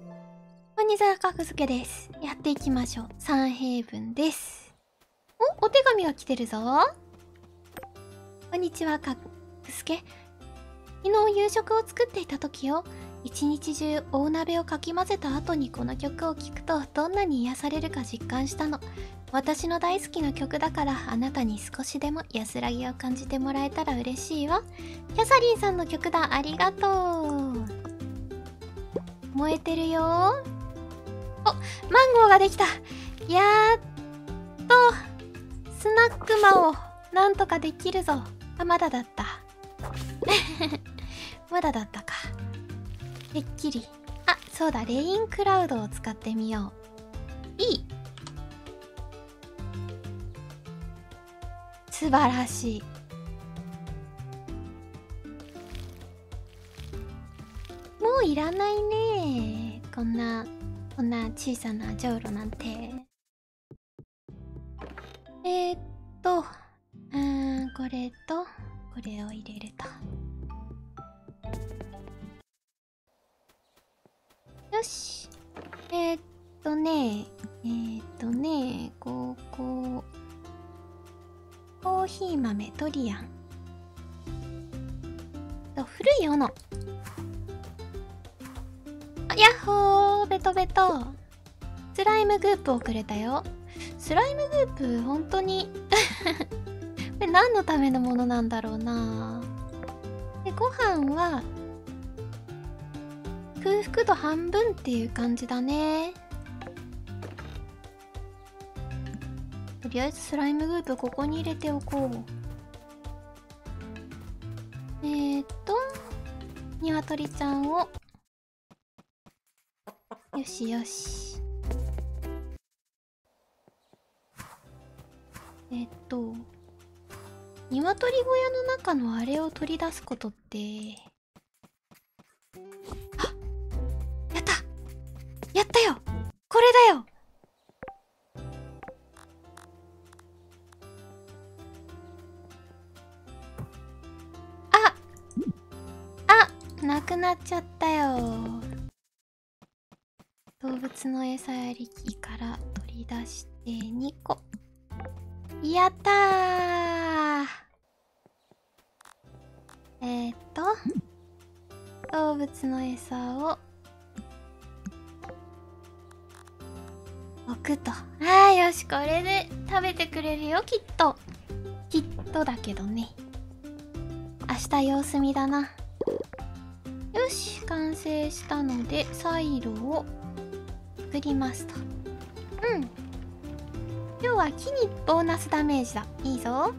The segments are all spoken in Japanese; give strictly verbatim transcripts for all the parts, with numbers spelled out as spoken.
こんにちは、かくすけです。やっていきましょう。三平分です。お、お手紙が来てるぞ。こんにちは、かくすけ。昨日夕食を作っていた時よ。一日中大鍋をかき混ぜた後にこの曲を聴くとどんなに癒されるか実感したの。私の大好きな曲だからあなたに少しでも安らぎを感じてもらえたら嬉しいわ。キャサリンさんの曲だ。ありがとう。燃えてるよ。お、マンゴーができた。やっとスナックマンをなんとかできるぞ。あ、まだだったまだだったか。てっきり。あ、そうだ、レインクラウドを使ってみよう。いい。素晴らしい。もういらないね。こんなこんな小さなじょうろなんて。えー、っとうーんこれとこれを入れると。よし。えー、っとねえー、っとねここコーヒー豆ドリアンと古い斧。あ、やっほー、ベトベト。スライムグープをくれたよ。スライムグープ本当にこれ何のためのものなんだろうな。で、ご飯は空腹度半分っていう感じだね。とりあえずスライムグープここに入れておこう。えーっとニワトリちゃんを、よしよし。えっとニワトリ小屋の中のあれを取り出すことって、あ、やったやったよ、これだよ。ああ、なくなっちゃったよ。動物の餌やり機から取り出してにこ。やったー。えー、っと動物の餌を置くと。あー、よし、これで食べてくれるよ、きっと。きっとだけどね。明日様子見だな。よし、完成したのでサイロを作りますと。うん、今日は木にボーナスダメージだ。いいぞ。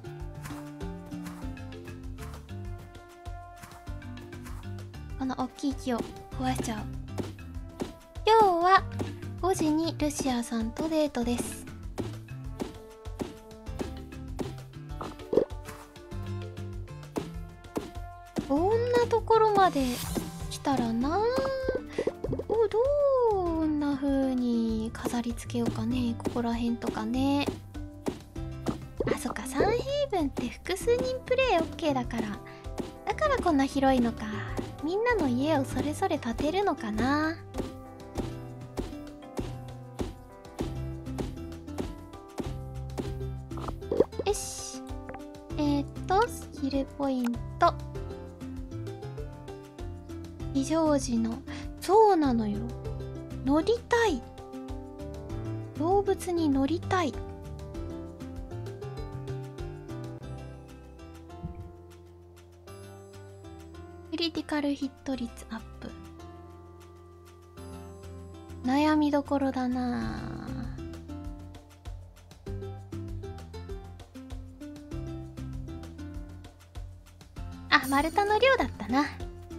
この大きい木を壊しちゃう。今日はごじにルシアさんとデートです。こんなところまで来たらな、お、どんな風に飾り付けようかね。ここら辺とかね。あ、そっか、サンヘイブンって複数人プレイ OK だから、だからこんな広いのか。みんなの家をそれぞれ建てるのかな。よし。えー、っとスキルポイント、非常時の、そうなのよ、乗りたい。動物に乗りたい。クリティカルヒット率アップ。悩みどころだな。あ、丸太の量だったな。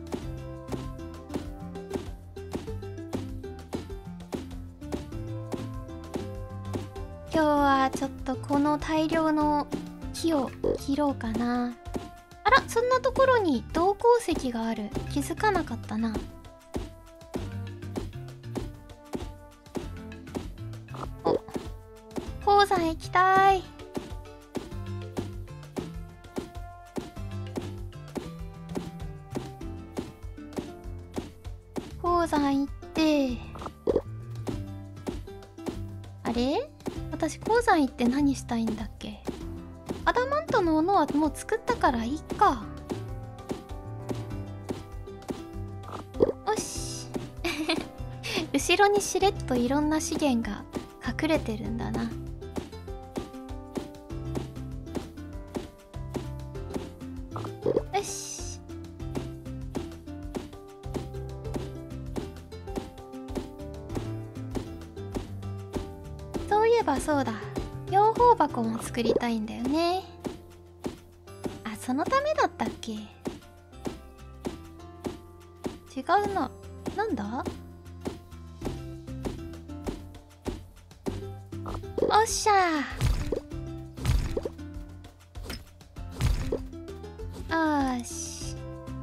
今日はちょっとこの大量の木を切ろうかな。あら、そんなところに銅鉱石がある。気づかなかったな。お、鉱山行きたい。鉱山行って、あれ、私鉱山行って何したいんだっけ。アダマントの斧はもう作ったからいいか。よし後ろにしれっといろんな資源が隠れてるんだな。よし。そういえばそうだ、養蜂箱も作りたいんだよね。あ、そのためだったっけ。違うな。なんだ。おっしゃー。よし。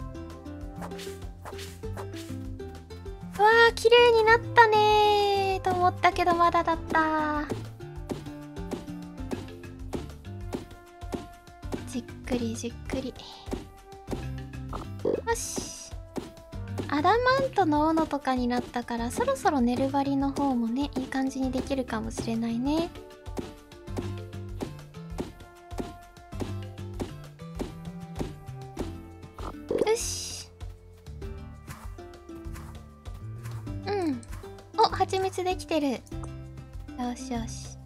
うわー、綺麗になったねーと思ったけどまだだったー。じっくりじっくり。よし。アダマントの斧とかになったから、そろそろネルバリの方もね、いい感じにできるかもしれないね。よし。うん。お、蜂蜜できてる。よしよし。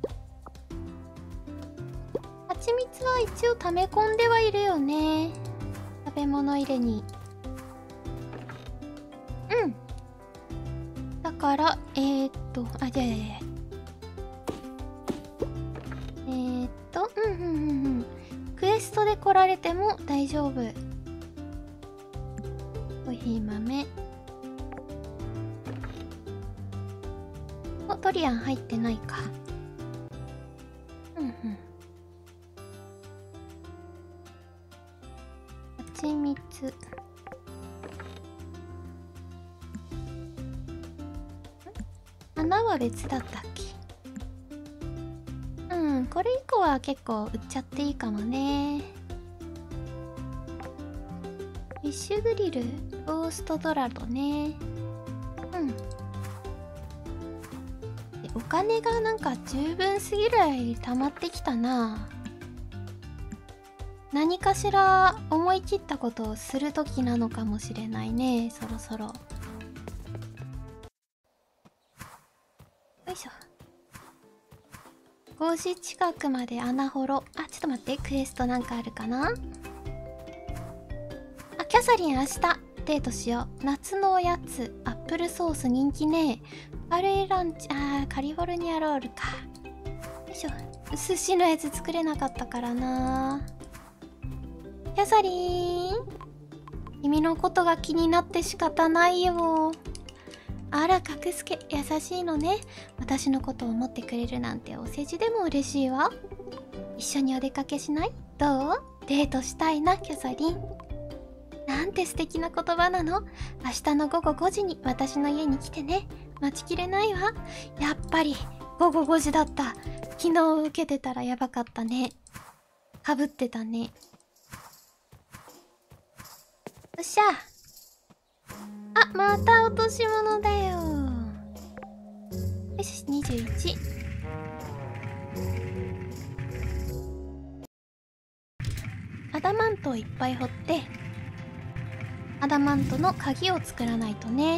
蜂蜜は一応溜め込んではいるよね。食べ物入れに。うん。だから、えー、っと、あ、じゃあ、じゃあ、えー、っと、うんうんうんうん。クエストで来られても大丈夫。コーヒー豆。お、ドリアン入ってないか。うんうん。蜂蜜。花は別だったっけ。うん、これ以降は結構売っちゃっていいかもね。フィッシュグリル、ローストドラドね。うん。で、お金がなんか十分すぎるぐらい溜まってきたな。何かしら思い切ったことをする時なのかもしれないね、そろそろ。よいしょ。ごじ近くまで穴掘ろ。あ、ちょっと待って、クエストなんかあるかな。あ、キャサリン明日デートしよう。夏のおやつ、アップルソース人気ね。カレーランチ、あー、カリフォルニアロールか。よいしょ。寿司のやつ作れなかったからな。キャサリーン、君のことが気になって仕方ないよ。あら、かくすけ、優しいのね。私のことを思ってくれるなんてお世辞でも嬉しいわ。一緒にお出かけしない？どう？デートしたいな、キャサリン。なんて素敵な言葉なの。明日の午後ごじに私の家に来てね。待ちきれないわ。やっぱり午後ごじだった。昨日受けてたらやばかったね。かぶってたね。よっしゃ。あ、また落とし物だよ。よし、にじゅういち。アダマントをいっぱい掘って、アダマントの鍵を作らないとね。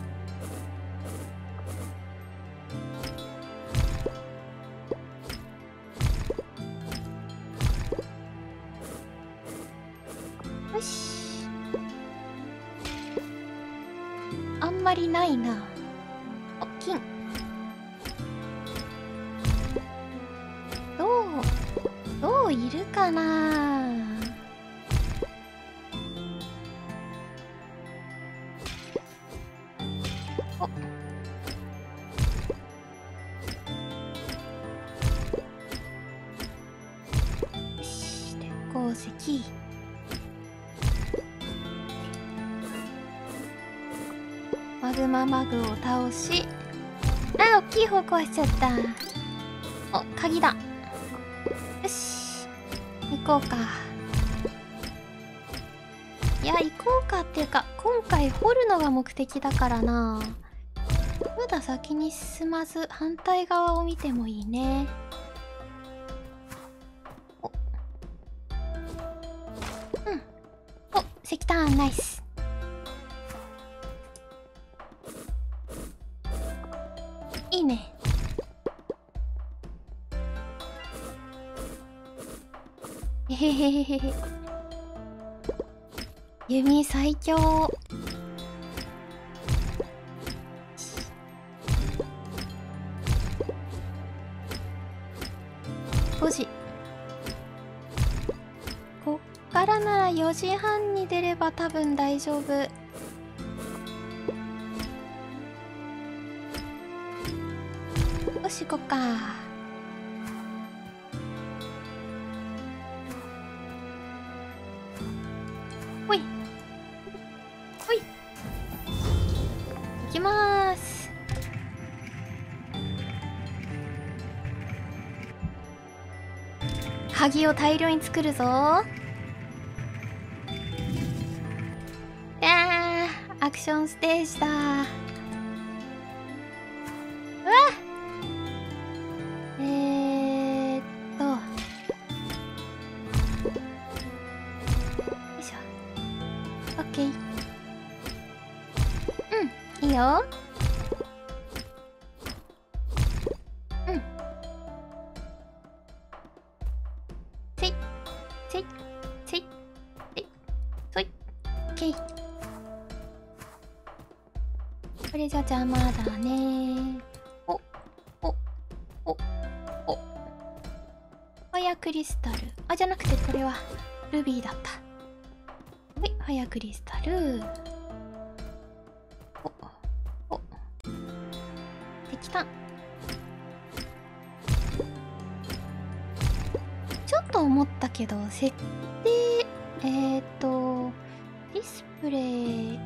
よし。あんまりないな。お、金。どう、どういるかな。お。よし、鉄鉱石。マグママグを倒し、あ、大きい方壊しちゃった。お、鍵だ。よし、行こうか。いや、行こうかっていうか、今回掘るのが目的だからな。 まだ先に進まず反対側を見てもいいね。お、うん、お、石炭ナイス。いいね。へへへへへ。弓最強。ごじ。こっからならよじはんに出れば多分大丈夫。よし、行こっか。ほいほい、行きまーす。鍵を大量に作るぞ。あー、アクションステージだ。うわ、えーっとよいしょ。オッケー。うん、いいよ。うん、せいせいせいせいそい。オッケー。これじゃ邪魔だね。おおおお、ファイアクリスタル。あ、じゃなくてこれはルビーだった。はい、ファイアクリスタル。おお、石炭。ちょっと思ったけど設定、えーっとディスプレイ、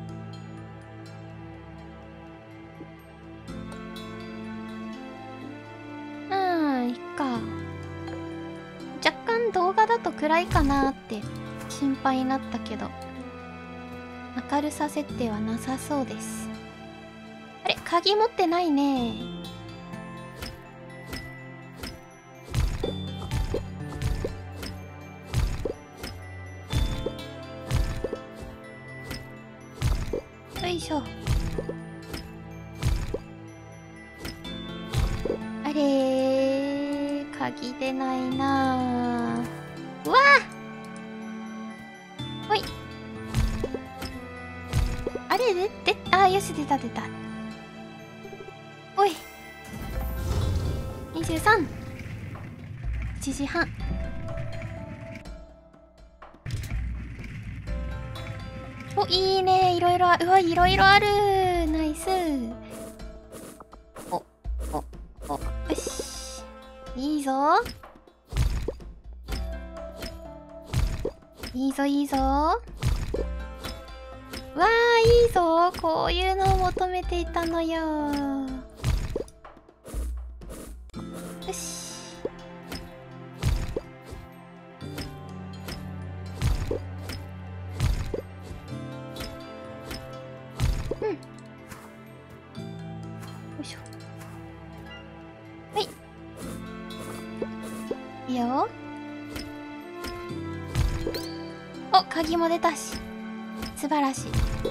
うん、いっか。若干動画だと暗いかなって心配になったけど、明るさ設定はなさそうです。あれ、鍵持ってないね。よいしょ。あれー、鍵出ないなー。うわー、ほい。あれで、で、あー、よし、出た出た。おい、にじゅうさん、いちじはん。お、いいね、いろいろある。うわ、いろいろある。ナイス。おおお、よし、いいぞいいぞいいぞ。わー、いいぞ。こういうのを求めていたのよ。よし、うん、よいしょ。はい、いいよ。お、鍵も出たし、素晴らしい。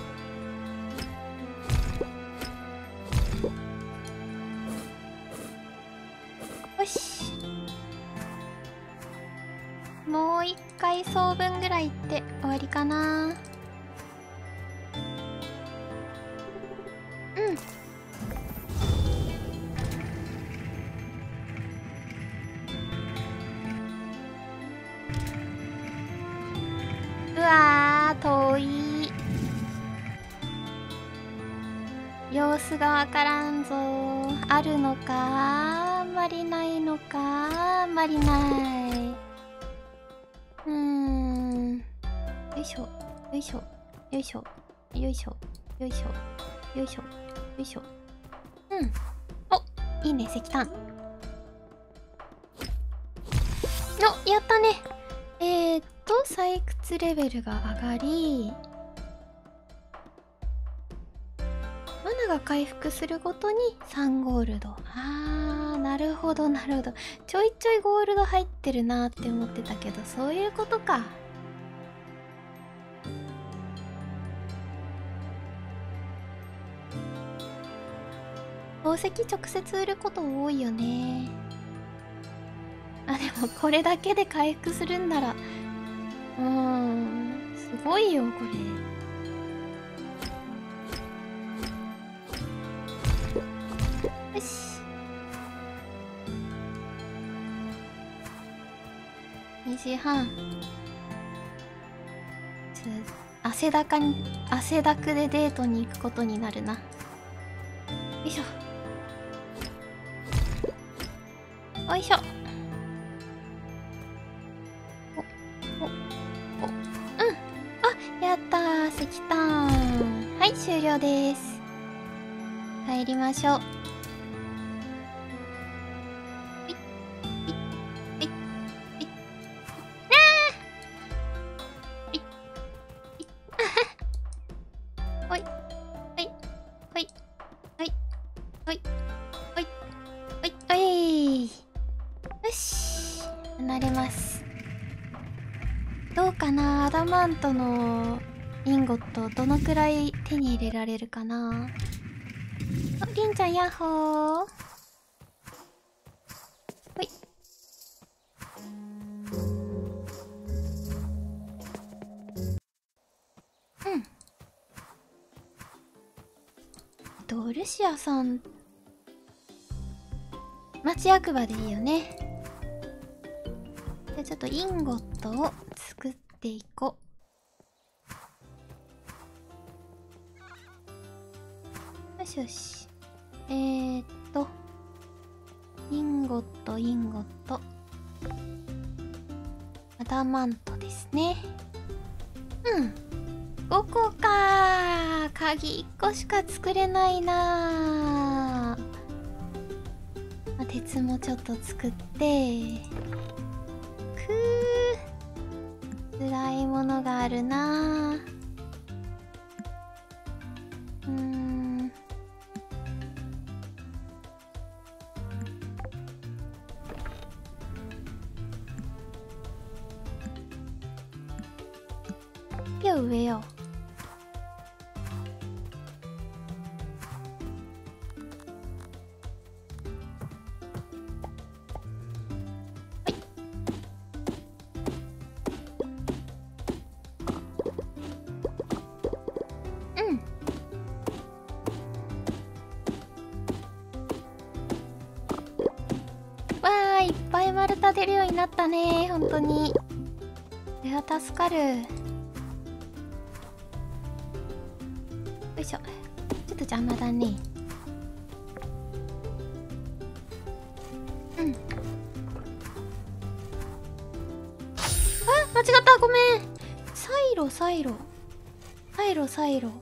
よし、もう一回総分ぐらいいって終わりかな。うん、うわー、遠い。様子がわからんぞ。あるのか、あんまりないのか、あんまりない。うーん、よいしょよいしょよいしょよいしょよいしょよいしょよいしょ。うん、お、いいね、石炭。お、やったね。えーっと採掘レベルが上がり、マナナが回復するごとにさんゴールド。あー、なるほどなるほど。ちょいちょいゴールド入ってるなーって思ってたけど、そういうことか。宝石直接売ること多いよね。あ、でもこれだけで回復するんなら、うーん、すごいよこれ。よし、にじはん。ちょ汗だかに汗だくでデートに行くことになるな。よいしょ、よいしょ。おおお、うん、あ、やったー、石炭。はい、終了です。帰りましょう。アダマントのインゴットどのくらい手に入れられるかな。あ、りんちゃんヤッホー。ほい。うん。えっとルシアさん、町役場でいいよね。じゃあちょっとインゴットを作っていこう。よしよし。えーっとインゴットインゴットアダマントですね。うん、ごこか。鍵いっこしか作れないな。まあ、鉄もちょっと作って。くー、辛いものがあるな。うーん、木を植えよう。いっぱい丸太出るようになったね、本当に。これは助かる。よいしょ。ちょっと邪魔だね。うん。あ、間違った、ごめん。サイロサイロサイロサイロ。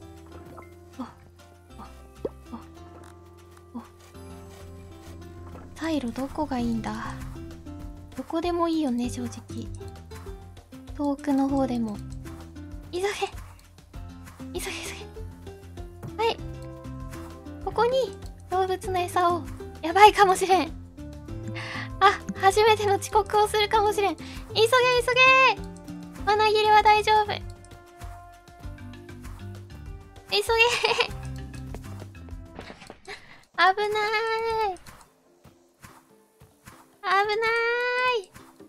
サイロどこがいいんだ。どこでもいいよね、正直。遠くの方でも。急げ急げ急げ。はい、ここに動物の餌を。やばいかもしれん。あ、初めての遅刻をするかもしれん。急げ急げ。マナギリは大丈夫。急げ危ない、危ない。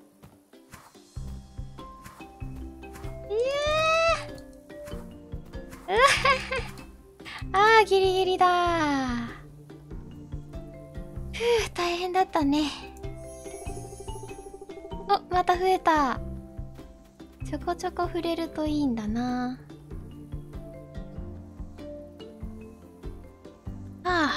いやー、うわあー、ギリギリだー。ふう、大変だったね。お、また増えた。ちょこちょこ触れるといいんだな。あ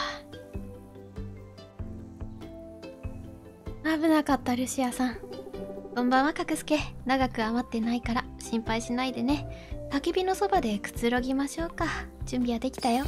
あ、危なかった、ルシアさん。こんばんは、かくすけ。長く余ってないから心配しないでね。焚き火のそばでくつろぎましょうか。準備はできたよ。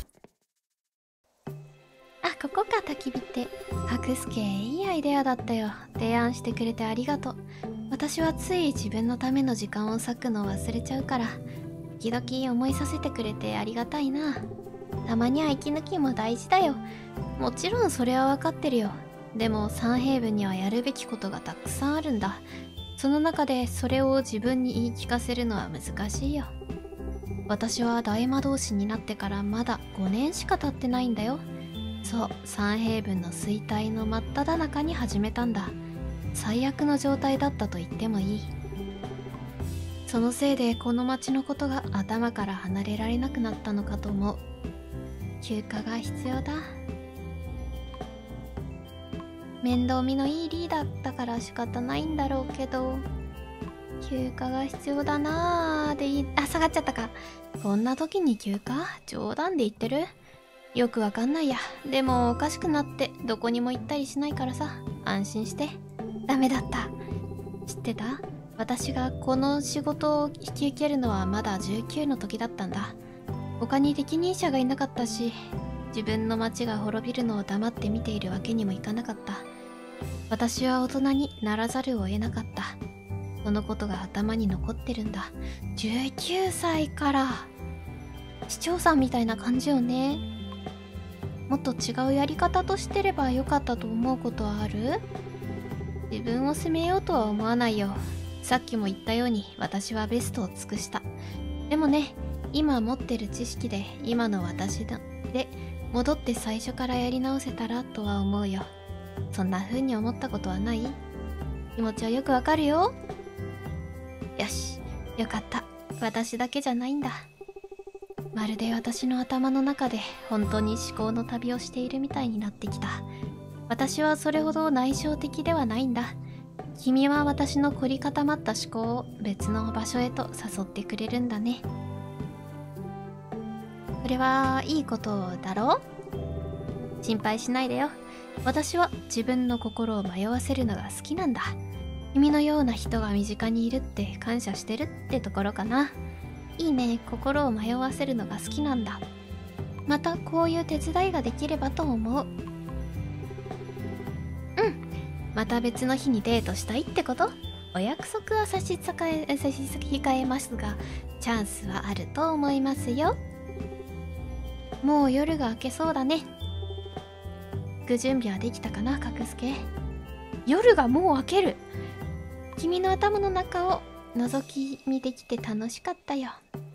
あ、ここか、焚き火って。かくすけ、いいアイデアだったよ。提案してくれてありがとう。私はつい自分のための時間を割くの忘れちゃうから、時々思いさせてくれてありがたいな。 たまには息抜きも大事だよ。もちろんそれは分かってるよ。でもサンヘイブンにはやるべきことがたくさんあるんだ。その中でそれを自分に言い聞かせるのは難しいよ。私は大魔導士になってからまだごねんしか経ってないんだよ。そう、サンヘイブンの衰退の真っ只中に始めたんだ。最悪の状態だったと言ってもいい。そのせいでこの町のことが頭から離れられなくなったのかと思う。休暇が必要だ。面倒見のいいリーダーだから仕方ないんだろうけど、休暇が必要だなーでいい。あ、下がっちゃったか。こんな時に休暇？冗談で言ってる？よくわかんないや。でもおかしくなってどこにも行ったりしないからさ、安心して。ダメだった。知ってた？私がこの仕事を引き受けるのはまだじゅうきゅうの時だったんだ。他に適任者がいなかったし、自分の町が滅びるのを黙って見ているわけにもいかなかった。私は大人にならざるを得なかった。そのことが頭に残ってるんだ。じゅうきゅうさいから。市長さんみたいな感じよね。もっと違うやり方としてればよかったと思うことはある？自分を責めようとは思わないよ。さっきも言ったように私はベストを尽くした。でもね、今持ってる知識で今の私で戻って最初からやり直せたらとは思うよ。そんな風に思ったことはない？気持ちはよくわかるよ。よし、よかった。私だけじゃないんだ。まるで私の頭の中で本当に思考の旅をしているみたいになってきた。私はそれほど内省的ではないんだ。君は私の凝り固まった思考を別の場所へと誘ってくれるんだね。それはいいことだろう？心配しないでよ。私は自分の心を迷わせるのが好きなんだ。君のような人が身近にいるって感謝してるってところかな。いいね、心を迷わせるのが好きなんだ。またこういう手伝いができればと思う。うん、また別の日にデートしたいってこと？お約束は差し支え、差し控えますが、チャンスはあると思いますよ。もう夜が明けそうだね。行く準備はできたかな、格助。夜がもう明ける。君の頭の中を覗き見できて楽しかったよ。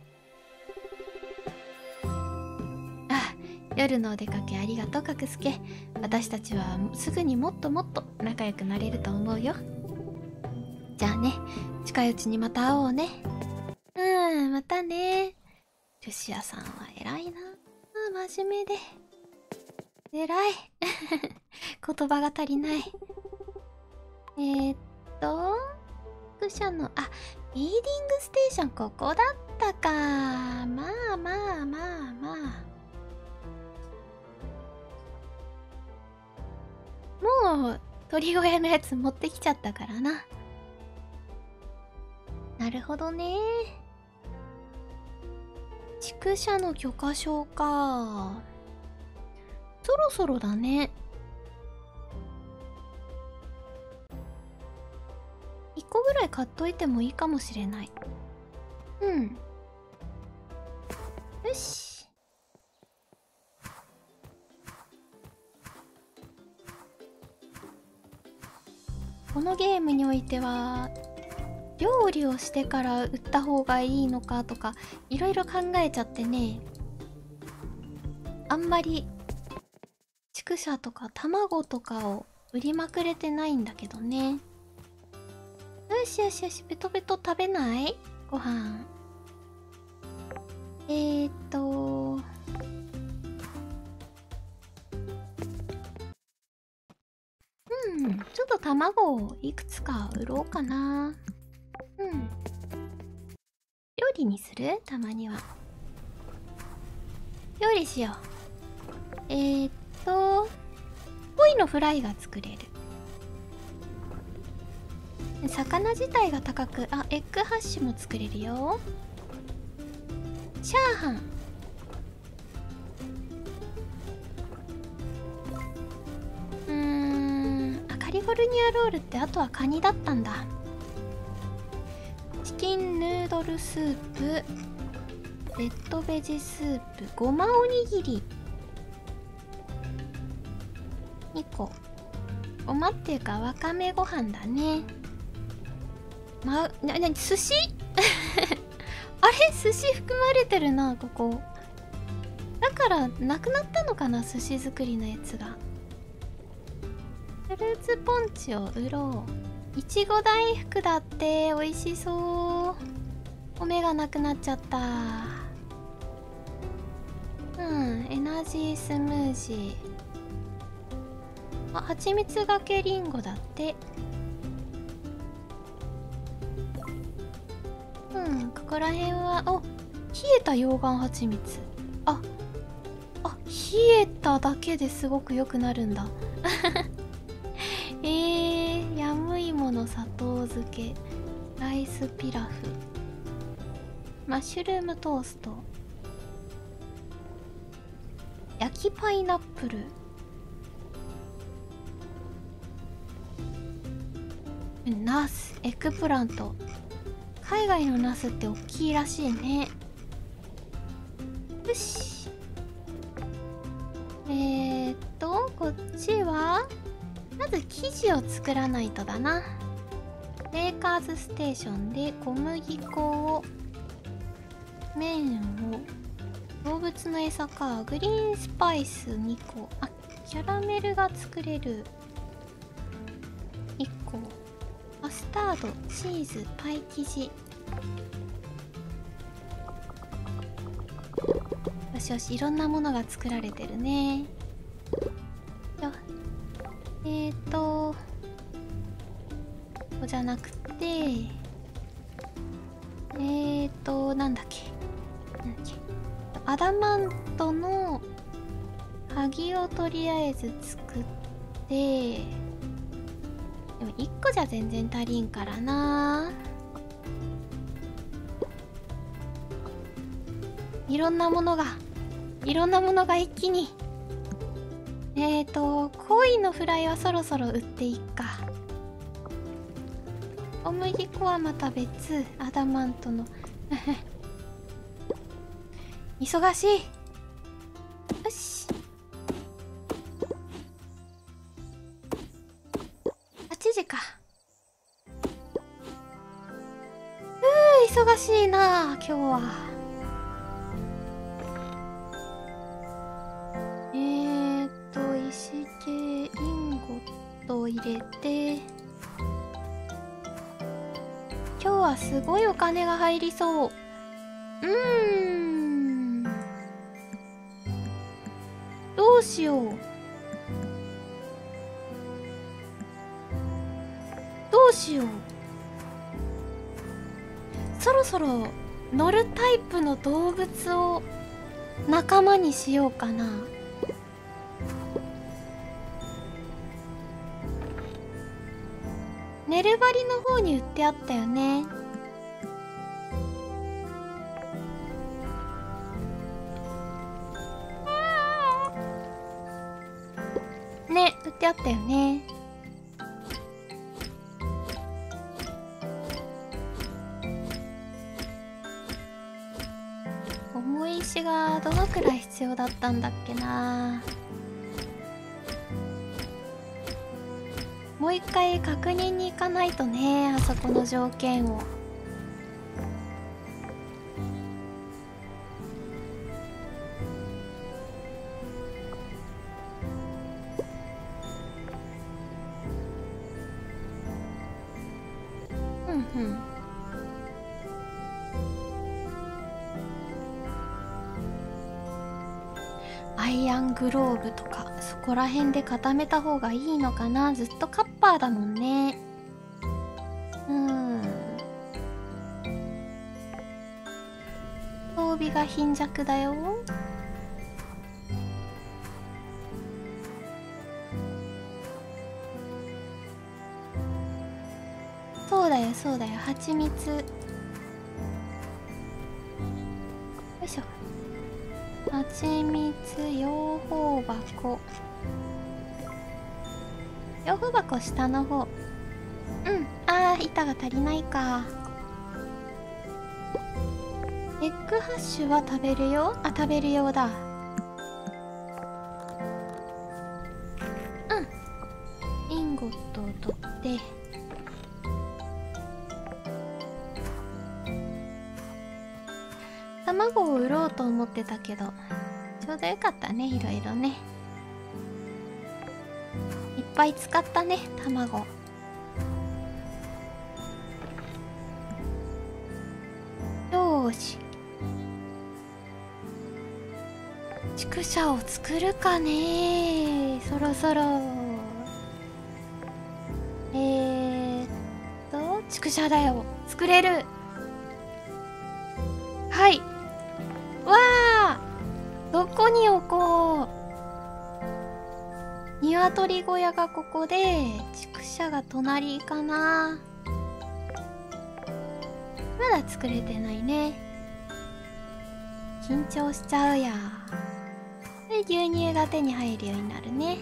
あ、夜のお出かけありがとう、格助。私たちはすぐにもっともっと仲良くなれると思うよ。じゃあね、近いうちにまた会おうね。うん、またね。ルシアさんは偉いな。真面目で偉い。言葉が足りない。えー、っと宿舎のあリーディングステーション、ここだったか。まあまあまあまあ、もう鳥小屋のやつ持ってきちゃったからな。なるほどね。畜舎の許可証か。そろそろだね。いっこぐらい買っといてもいいかもしれない。うん。よし。このゲームにおいては料理をしてから売った方がいいのかとかいろいろ考えちゃってね、あんまり畜舎とか卵とかを売りまくれてないんだけどね。よしよしよし、ベトベト食べない？ご飯。えーっとうん、ちょっと卵をいくつか売ろうかな。うん。料理にする？たまには。料理しよう。えーっと、ポイのフライが作れる。魚自体が高く、あ、エッグハッシュも作れるよ。チャーハン。うーん、あ、カリフォルニアロールってあとはカニだったんだ。チキンヌードルスープ。 レッドベジスープ、ごまおにぎりにこ。ごまっていうかわかめご飯だね。ま、な、なに、寿司あれ、寿司含まれてるな、ここ。だからなくなったのかな、寿司作りのやつが。フルーツポンチを売ろう。いちご大福だって、美味しそう。米がなくなっちゃった。うん、エナジースムージー。あ、蜂蜜がけりんごだって。うん、ここら辺は、お、冷えた溶岩蜂蜜。あ、あ、冷えただけですごく良くなるんだ。えー、ヤムイモの砂糖漬け、ライスピラフ、マッシュルームトースト、焼きパイナップル、ナス、エッグプラント。海外のナスって大きいらしいね。よし。えーっとこっちはまず生地を作らないとだな。ベーカーズステーションで小麦粉を、麺を、動物の餌か。グリーンスパイスにこ。あ、キャラメルが作れるいっこ。マスタード、チーズ、パイ生地。よしよし、いろんなものが作られてるね。よえーとここじゃなくて、えーとなんだっけなんだっけアダマントの鍵をとりあえず作って、でもいっこじゃ全然足りんからな。いろんなものがいろんなものが一気に。えーと鯉のフライはそろそろ売っていっか。小麦粉はまた別。アダマントの忙しい。よし、はちじか。うー忙しいな今日は。えーっと石系インゴットを入れて、今日はすごいお金が入りそう。うーんどうしようどうしよう。そろそろ乗るタイプの動物を仲間にしようかな。ネルバリの方に売ってあったよね。ね、売ってあったよね。重い石がどのくらい必要だったんだっけな。もう一回確認に行かないとね、あそこの条件を。うんうん。アイアングローブとかそこら辺で固めた方がいいのかな。ずっとカッパーだもんね。うん、装備が貧弱だよ。そうだよそうだよ、蜂蜜。よいしょ。蜂蜜養蜂箱。養蜂箱下の方。うん、あー板が足りないか。 エッグハッシュは食べるよ。あ、食べるようだ。うん。インゴットを取って。卵を売ろうと思ってたけど、ちょうどよかったね、いろいろね。いっぱい使ったね、卵。よーし。畜舎を作るかね、そろそろ。えーっと、畜舎だよ。作れる。はい。わあ、どこに置こう。鶏小屋がここで、畜舎が隣かな。まだ作れてないね。緊張しちゃうや。で、牛乳が手に入るようになるね。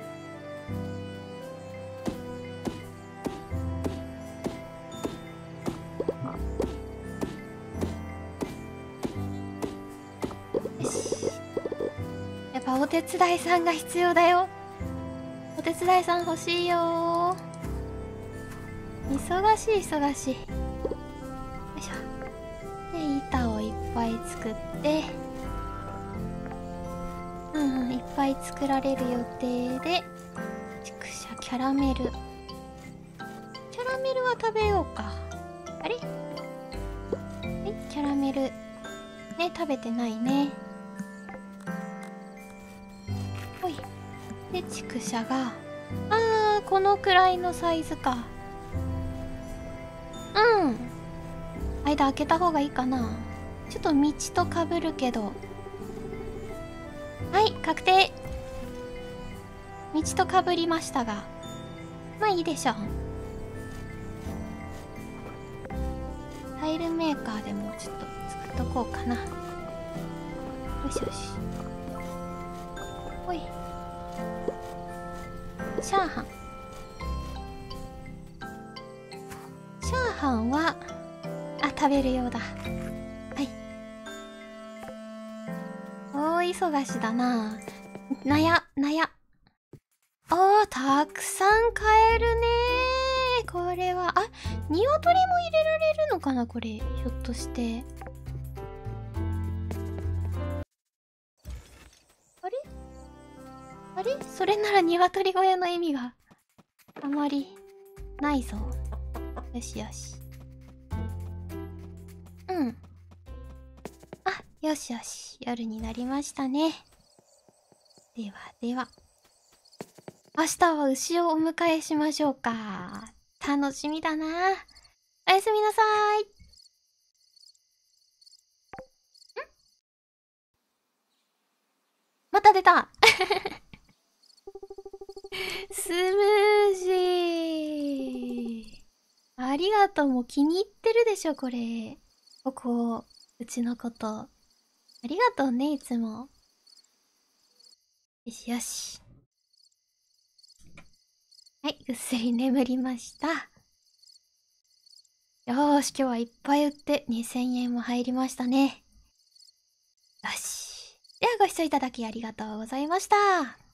よし。やっぱお手伝いさんが必要だよ。お手伝いさん欲しいよ。忙しい忙しい。よいしょ。で、板をいっぱい作って、うんうん、いっぱい作られる予定で、畜舎キャラメル。キャラメルは食べようか。あれ？え、キャラメル。ね、食べてないね。ほい。で、畜舎が、あー、このくらいのサイズか。うん。間開けた方がいいかな。ちょっと道とかぶるけど。はい、確定。道とかぶりましたが。まあいいでしょう。タイルメーカーでもちょっと作っとこうかな。よしよし。ほい。チャーハン。チャーハンは、あ、食べるようだ。はい。大忙しだな。なや、なや。あー、たくさん買えるねー。これは、あ、鶏も入れられるのかなこれ。ひょっとして。あれあれそれなら鶏小屋の意味があまりないぞ。よしよし。うん。あ、よしよし。夜になりましたね。ではでは。明日は牛をお迎えしましょうか。楽しみだな。おやすみなさーい。ん？また出たスムージー。ありがとう。もう気に入ってるでしょ、これ。ここ、うちのこと。ありがとうね、いつも。よしよし。はい、ぐっすり眠りました。よーし、今日はいっぱい売ってにせんえんも入りましたね。よし。ではご視聴いただきありがとうございました。